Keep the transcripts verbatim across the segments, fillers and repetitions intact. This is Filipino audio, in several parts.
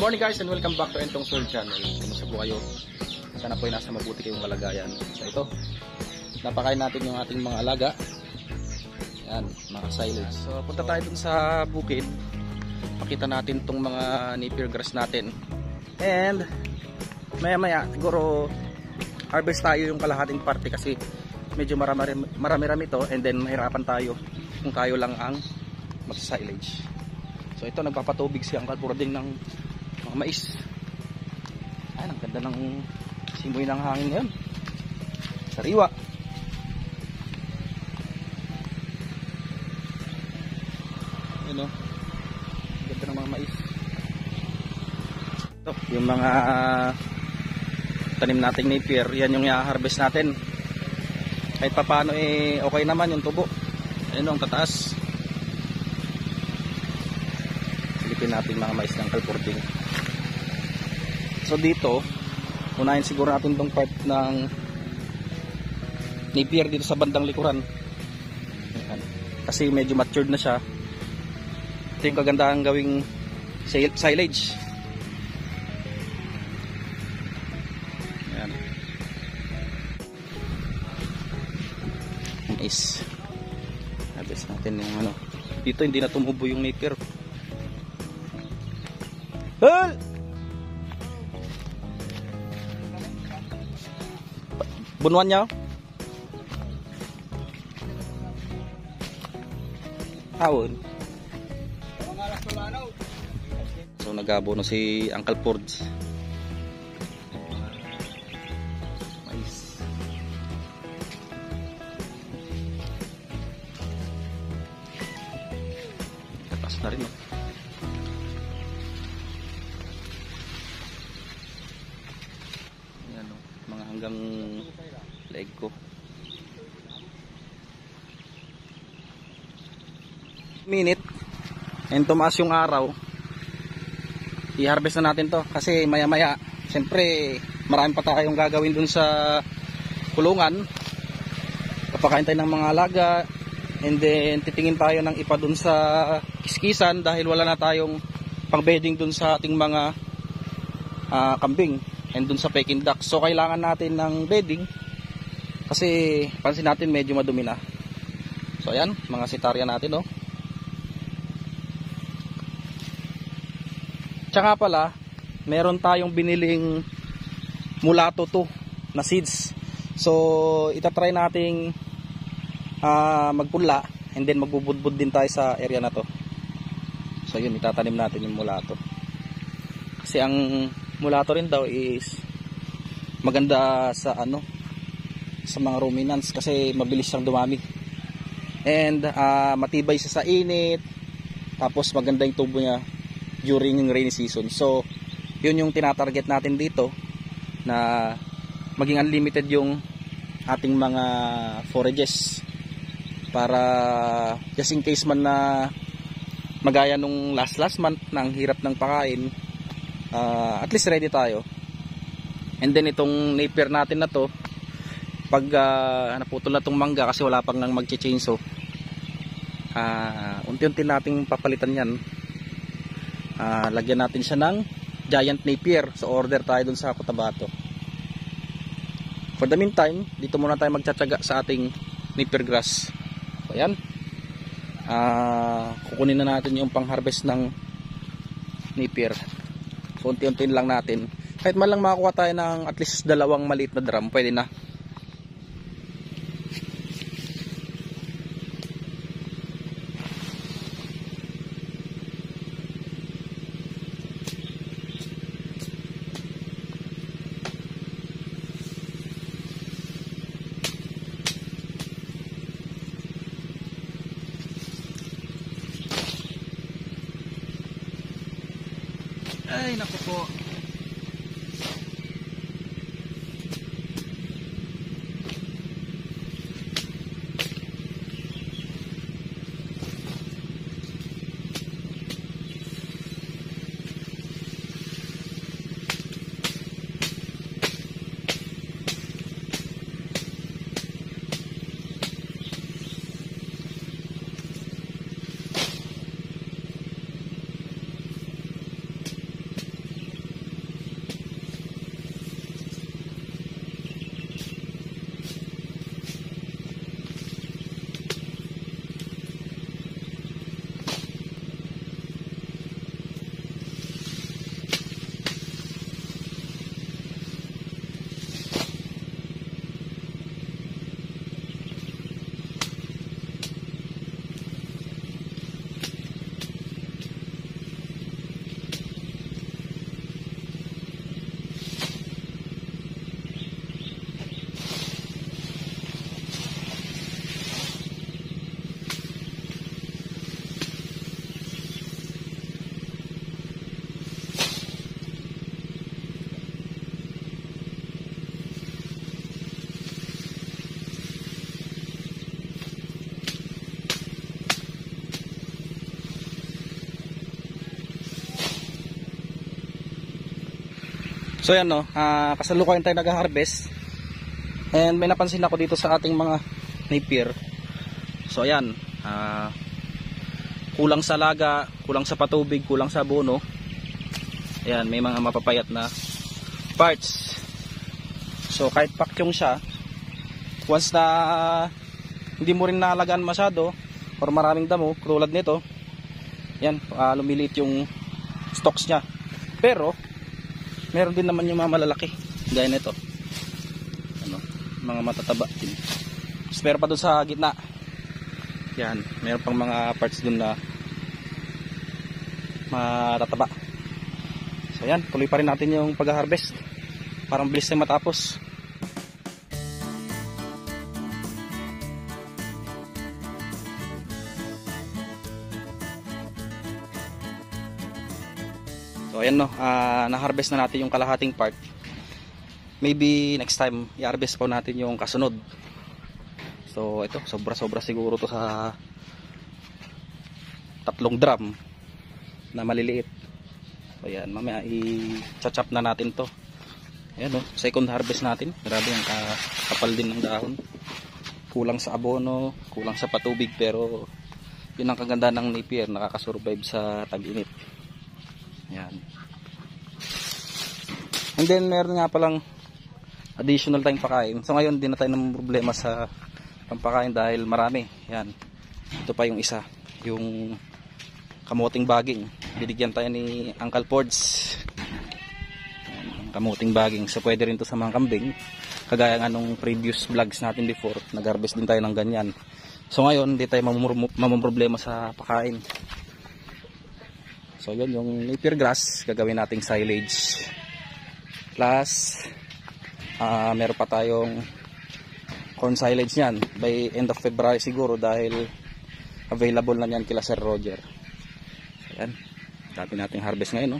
morning guys and welcome back to Entong Soul Channel. Kumusta po kayo? Sana po ay nasa mabuti kayong kalagayan. So ito, napakain natin yung ating mga alaga. Yan, mga silage. So punta tayo dun sa bukid. Pakita natin tong mga napier grass natin. And maya maya siguro harvest tayo yung kalahating parte kasi medyo marami-rami to, and then mahirapan tayo kung tayo lang ang magsa-silage. So ito, nagpapatubig si Uncle Purding ng mga mais. Ay, ang ganda ng simoy ng hangin ngayon. Sariwa. Ayan o, ang ganda ng mga mais. Ito, yung mga tanim nating napier, yan yung i-harvest natin. Kahit pa paano eh, okay naman yung tubo. Ayan o, ang tataas. Silipin natin mga mais ng Uncle Purding. So dito, unahin siguro natin tong part ng napier dito sa bandang likuran. Ayan. Kasi medyo matured na siya. Ito yung kagandahan gawing silage. Ayan. Nice. Harvest natin yung ano. Dito hindi na tumubo yung napier. Hal! Bunuan niya. Hawon. So nagabono si Uncle Fords. Mais. Tapas na rin. Oh. Yan, oh, mga hanggang leg ko. Minute and tumaas yung araw, i-harvest na natin to kasi maya maya siyempre marami pa tayong gagawin dun sa kulungan. Papakain tayo ng mga alaga, and then titingin tayo ng ipa dun sa kiskisan dahil wala na tayong pang bedding dun sa ating mga uh, kambing and dun sa peking duck. So kailangan natin ng bedding kasi pansin natin medyo madumi na. So ayan, mga sitarya natin, oh. Tsaka pala, meron tayong biniling mulato to na seeds. So itatry nating uh, magpunla, and then magbubudbud din tayo sa area na to. So yun, itatanim natin yung mulato. Kasi ang mulato rin daw is maganda sa ano, sa mga ruminants kasi mabilis siyang dumami, and uh, matibay siya sa init, tapos maganda yung tubo niya during yung rainy season. So yun yung tinatarget natin dito, na maging unlimited yung ating mga forages, para just in case man na magaya nung last last month na ang hirap ng pakain, uh, at least ready tayo. And then itong napier natin na to, pag uh, naputol na itong mangga kasi wala pang nang mag-chainsaw, uh, unti-unti nating papalitan yan. Uh, lagyan natin siya ng giant napier. So order tayo dun sa Cotabato. For the meantime, dito muna tayo magtsatsaga sa ating napier grass. So ayan, uh, kukunin na natin yung pang harvest ng napier. So unti-unti lang natin. Kahit man lang makakuha tayo ng at least dalawang maliit na drum, pwede na. Ay, naku po. So yan no, uh, kasalukuyan tayo nag-harvest. And may napansin ako dito sa ating mga napier. So ayan, uh, kulang sa laga, kulang sa patubig, kulang sa abono. Ayan, may mga mapapayat na parts. So kahit pakyong siya, once na uh, hindi mo rin naalagaan masyado or maraming damo, tulad nito, yan, uh, lumiliit yung stocks niya. Pero meron din naman yung mga malalaki gaya nito, ano, mga matataba din. Pero pa doon sa gitna, yan, meron pang mga parts dun na matataba. So yan, tuloy pa rin natin yung pag-harvest. Parang bilis na matapos. So ayan no, uh, na-harvest na natin yung kalahating part. Maybe next time i-harvest po natin yung kasunod. So ito, sobra-sobra siguro to sa tatlong drum na maliliit. So ayan, mamaya i-chop na natin to. Ayan no, second harvest natin. Grabe ang kapal din ng dahon. Kulang sa abono, kulang sa patubig, pero yun ang kaganda ng napier, nakakasurvive sa tag-init. Ayan. And then meron nga palang additional tayong pakain. So ngayon din na tayo ng problema sa pampakain dahil marami. Ayan. Ito pa yung isa, yung kamuting baging. Binigyan tayo ni Uncle Fords. Ayan, kamuting baging. So pwede rin to sa mga kambing. Kagaya nga nung previous vlogs natin before, nag-harvest din tayo ng ganyan. So ngayon, hindi tayo mamumroblema sa pakain. So yun, yung napier grass, gagawin nating silage. Plus, uh, meron pa tayong corn silage niyan. By end of February siguro dahil available na yan kila Sir Roger. So yan, dati nating harvest ngayon, no?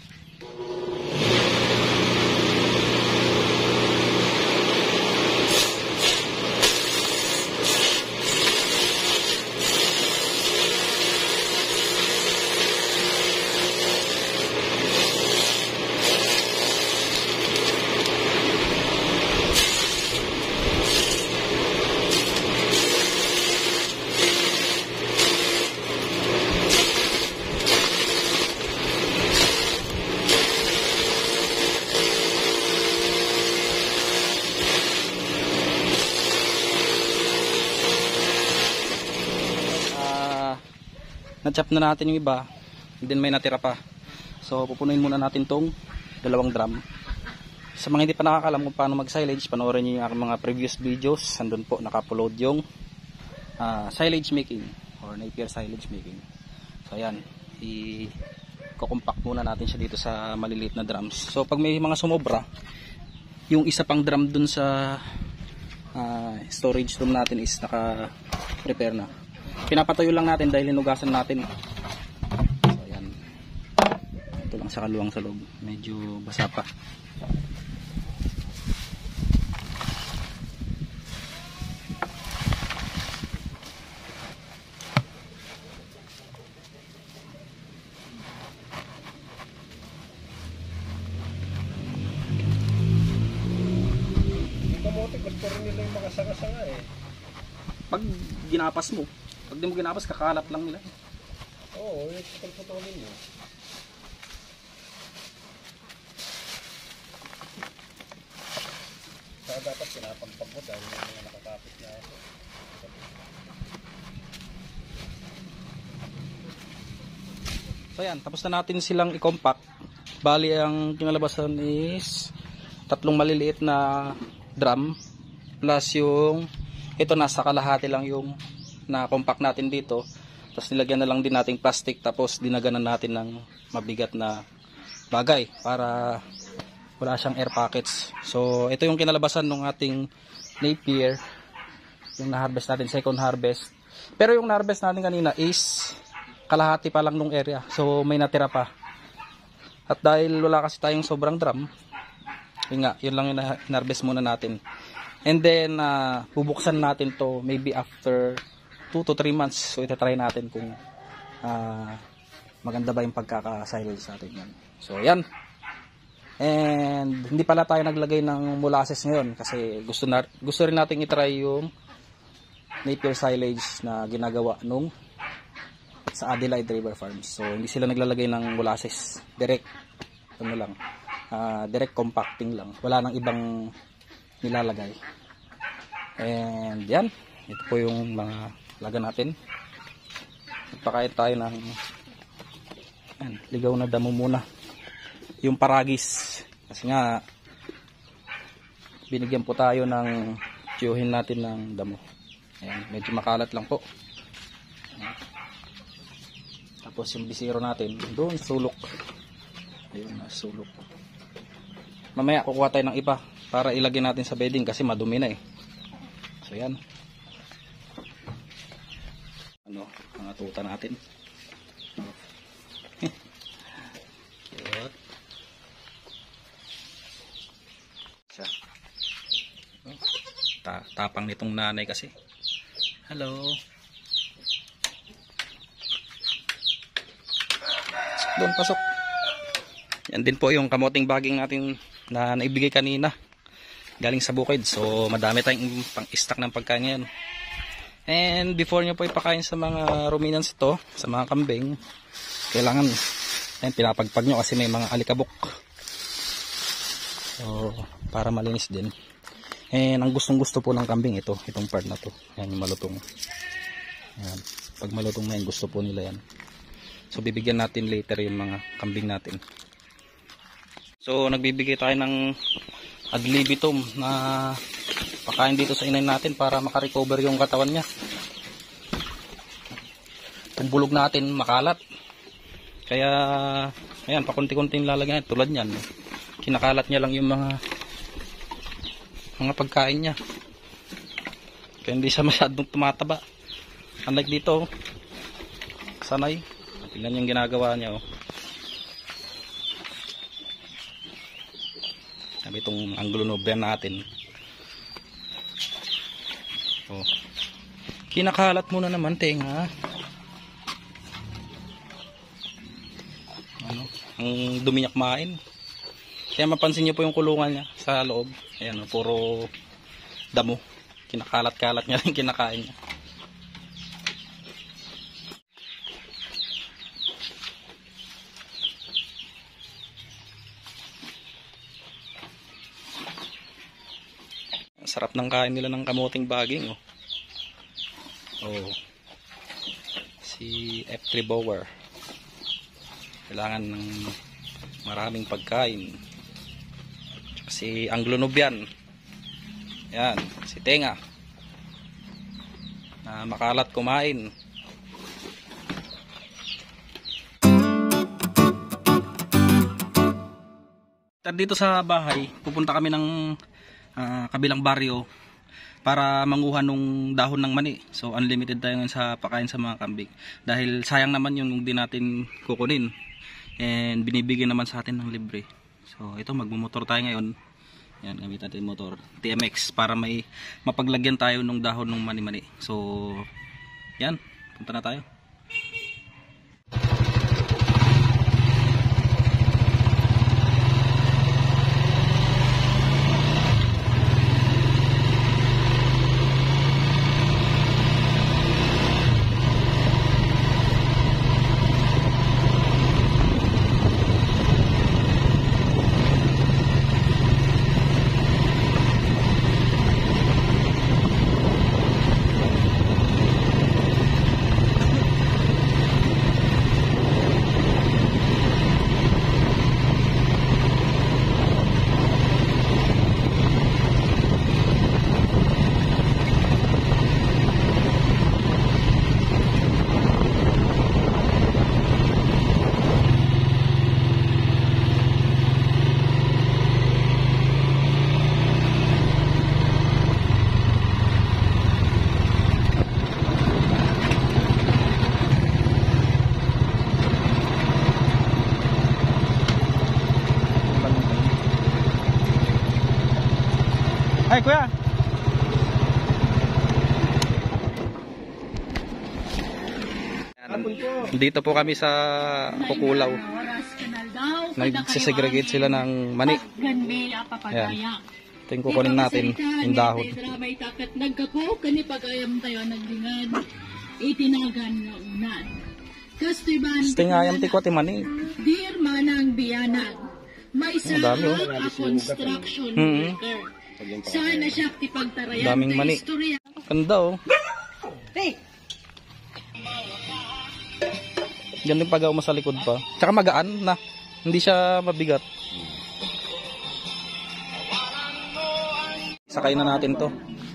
Na-chop na natin yung iba, and then may natira pa. So pupunuin muna natin tong dalawang drum. Sa mga hindi pa nakakalam kung paano mag-silage, panoorin niyo yung aking mga previous videos. Andun po naka-upload yung uh, silage making or napier silage making. So ayan, i-compact muna natin siya dito sa maliliit na drums. So pag may mga sumobra, yung isa pang drum dun sa uh, storage room natin is naka-prepare na. Pinapatayo lang natin dahil hinugasan natin. So ayan, ito lang sa kaluwang sa loob, medyo basa pa. Yung kamote, gusto rin nila yung mga sanga-sanga eh. Pag ginapas mo, pag di mo ginapas, kakalat lang nila. Oo, yung pagputulin mo. Saka dapat pinapampag mo dahil yung mga nakakapit na ako. So yan, tapos na natin silang i-compact. Bali ang kinalabasan is tatlong maliliit na drum plus yung ito, nasa kalahati lang yung na-compact natin dito. Tapos nilagyan na lang din nating plastic, tapos dinaganan natin ng mabigat na bagay para wala siyang air pockets. So ito yung kinalabasan ng ating napier, yung na-harvest natin, second harvest. Pero yung na-harvest natin kanina is kalahati pa lang nung area, so may natira pa. At dahil wala kasi tayong sobrang drum, yun nga, yun lang yung na-harvest muna natin. And then uh, bubuksan natin to maybe after two to three months. So itatry natin kung uh, maganda ba yung pagkaka-silage natin yan. So ayan, And hindi pala tayo naglagay ng molasses ngayon kasi gusto na gusto rin nating i-try yung napier silage na ginagawa nung sa Adelaide River Farms. So hindi sila naglalagay ng molasses, direct ano lang, uh, direct compacting lang, wala nang ibang nilalagay. And yan, ito po yung mga laga natin. Pakain tayo ng yan, ligaw na damo muna, yung paragis, kasi nga binigyan po tayo ng tiyuhin natin ng damo. Ayan, medyo makalat lang po. Ayan. Tapos yung bisiro natin doon, sulok. Ayun, sulok. Mamaya kukuha tayo ng iba para ilagay natin sa bedding kasi madumi na eh. So yan, ano, mga tuta natin. Ta tapang nitong nanay kasi. Hello. Doon, pasok. Yan din po yung kamoting baging natin na naibigay kanina galing sa bukid. So madami tayong pang-stock ng pagkain ngayon. And before nyo po ipakain sa mga ruminants ito, sa mga kambing, kailangan ayun, pinapagpag nyo kasi may mga alikabok. So para malinis din. And ang gustong gusto po ng kambing ito, itong part na to. Yan yung malutong. Yan. Pag malutong na yan, gusto po nila yan. So bibigyan natin later yung mga kambing natin. So nagbibigay tayo ng ad libitum na pakain dito sa inay natin para makarecover yung katawan niya. Kung bulog natin makalat. Kaya ayan, pakunti-kunting lalagyan tulad niyan. Kinakalat niya lang yung mga mga pagkain niya. Kaya hindi siya masyadong tumataba. Unlike dito, sanay. Tingnan yung ginagawa niya, oh. Sabi itong anglo-nobian natin. Oh. Kinakalat mo na naman, tenga. Ano? Ang dumi niya kumain. Kaya mapansin niyo po yung kulungan niya sa loob. Ayan, oh, puro damo. Kinakalat-kalat niya lang kinakain niya. Sarap ng kain nila ng kamoting baging, oh. Oh. Si F three Bower. Kailangan ng maraming pagkain. Si anglo-nobian. Yan, si tenga. Na makalat kumain. Dito sa bahay, pupunta kami ng uh, kabilang baryo para manguha nung dahon ng mani. So unlimited tayo ngayon sa pakain sa mga kambing. Dahil sayang naman yun kung di natin kukunin. And binibigyan naman sa atin ng libre. So ito, magmumotor tayo ngayon. Yan, gamit natin motor T M X para may mapaglagyan tayo ng dahon ng mani-mani. So yan, punta na tayo. Ay, kuya. Dito po kami sa Kukulaw. nagsisegregate sila ng mani. Ayan. Ito yung kukunin natin, yung dahon. May takat nagkapo, kanipagayam tayo naglingan, itinagan nga unan. Stingayam ti ko ti mani. Dear manang biyanag, may isa oh, a construction mm-hmm. worker. Sana siya ti pagtarayan daming mani. Istorya. Ganda oh. Hey. Yan yung pag-aw mo sa likod pa. Tsaka magaan na. Hindi siya mabigat. Sakay na natin to.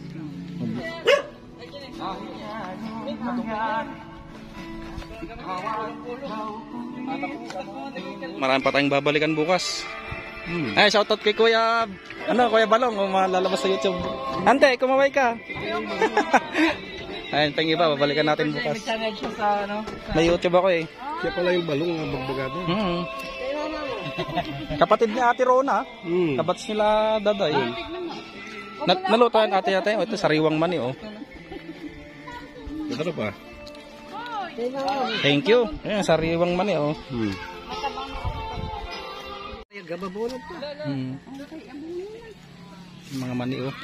Marami pa tayong babalikan bukas. Hmm. Ay, shoutout kay Kuya, ano, Kuya Balong, o malalabas sa YouTube. Ante, kumaway ka. Ayun, thank you pa, babalikan natin bukas. May YouTube ako eh. Siya pala yung Balong na bagbagado. Hmm. Kapatid ni Ate Rona, hmm. kabats nila Daday. Na nalutuan ate ate, oh, ito sariwang mani oh. Ito pa. Thank you. Ayan, sariwang mani oh. Hmm. Hmm. Mga mani oh.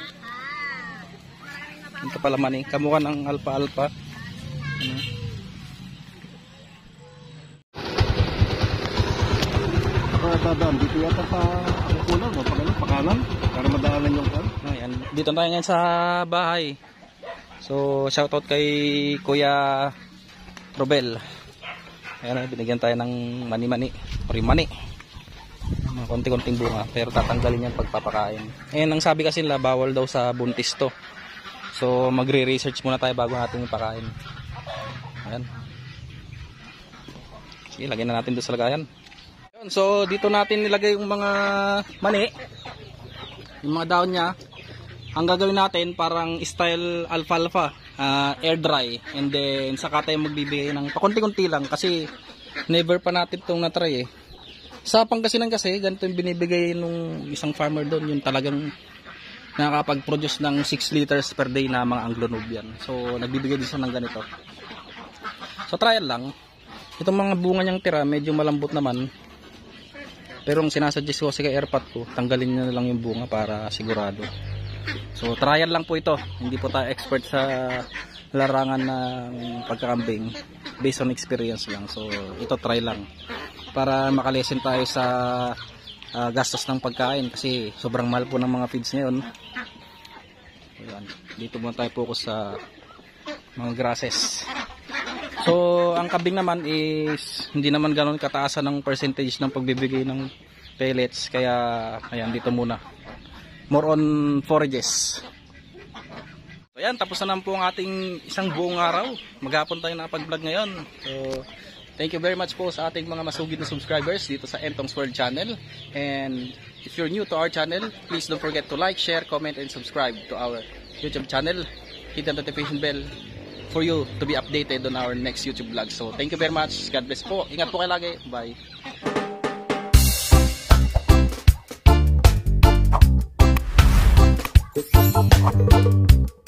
Ito pala mani, kamukha ng alpa-alpa. Ano? Dadaan dito yata sa kulang o pagano pakanan para madaanan yung kan. Ayan, dito tayo ngayon sa bahay. So shoutout kay Kuya Robel. Ayan, binigyan tayo ng mani-mani, mani. Konti-konting bunga pero tatanggalin yan pagpapakain. Ayan, ang sabi kasi nila bawal daw sa buntis to. So magre-research muna tayo bago natin ipakain. Ayan. Sige, lagyan na natin doon sa lagayan. So dito natin nilagay yung mga mani, yung mga daon niya. Ang gagawin natin parang style alfalfa, uh, air dry, and then saka tayo magbibigay ng pakunti-kunti lang kasi never pa natin itong natry eh. Sa Pangasinan kasi ganito yung binibigay nung isang farmer doon, yung talagang nakakapag-produce ng six liters per day na mga Anglo-Nubian. So nagbibigay din siya ng ganito. So trial lang. Itong mga bunga niyang tira medyo malambot naman. Pero ang sinasuggest ko kasi kay airpot ko, tanggalin nyo na lang yung bunga para sigurado. So trial lang po ito. Hindi po tayo expert sa larangan ng pagkakambing. Based on experience lang. So ito try lang. Para makalesen tayo sa uh, gastos ng pagkain. Kasi sobrang mahal po ng mga feeds ngayon. Ayan. Dito muna tayo focus sa mga grasses. So, ang kambing naman is hindi naman ganoon kataasan ng percentage ng pagbibigay ng pellets. Kaya, ayan, dito muna. More on forages. So, ayan, tapos na naman po ang ating isang buong araw. Maghapon tayo nakapag-vlog ngayon. So, thank you very much po sa ating mga masugid na subscribers dito sa Entong's World Channel. And if you're new to our channel, please don't forget to like, share, comment, and subscribe to our YouTube channel. Hit the notification bell for you to be updated on our next YouTube vlog. So thank you very much. God bless po. Ingat po kayo lagi. Bye.